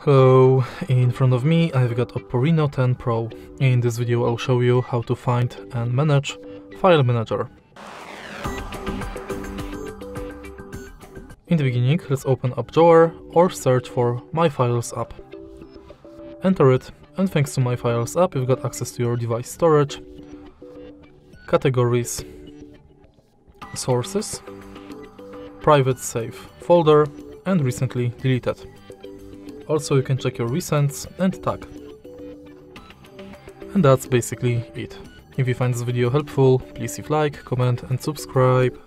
Hello, in front of me I've got Oppo Reno 10 Pro. In this video I'll show you how to find and manage File Manager. In the beginning, let's open up drawer or search for My Files app. Enter it, and thanks to My Files app you've got access to your device storage, categories, sources, private save folder, and recently deleted. Also, you can check your recents and tag. And that's basically it. If you find this video helpful, please leave like, comment and subscribe.